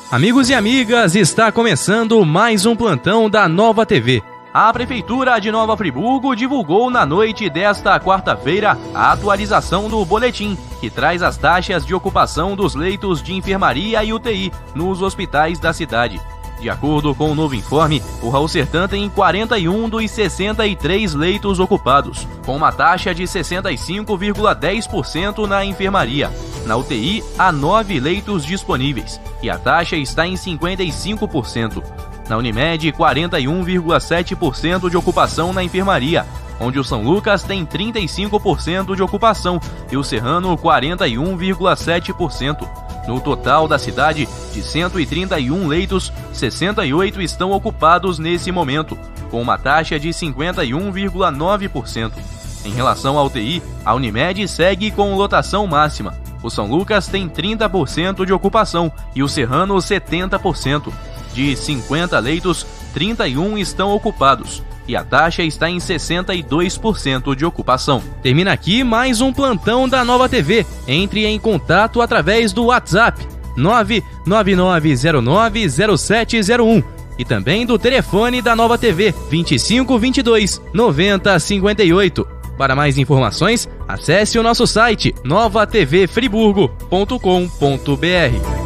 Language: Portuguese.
Amigos e amigas, está começando mais um plantão da Nova TV. A Prefeitura de Nova Friburgo divulgou na noite desta quarta-feira a atualização do boletim, que traz as taxas de ocupação dos leitos de enfermaria e UTI nos hospitais da cidade. De acordo com o novo informe, o Raul Sertã tem 41 dos 63 leitos ocupados, com uma taxa de 65,10% na enfermaria. Na UTI, há 9 leitos disponíveis e a taxa está em 55%. Na Unimed, 41,7% de ocupação na enfermaria, onde o São Lucas tem 35% de ocupação e o Serrano 41,7%. No total da cidade, de 131 leitos, 68 estão ocupados nesse momento, com uma taxa de 51,9%. Em relação à UTI, a Unimed segue com lotação máxima. O São Lucas tem 30% de ocupação e o Serrano 70%. De 50 leitos, 31 estão ocupados e a taxa está em 62% de ocupação. Termina aqui mais um plantão da Nova TV. Entre em contato através do WhatsApp 999090701 e também do telefone da Nova TV 2522 9058. Para mais informações, acesse o nosso site novatvfriburgo.com.br.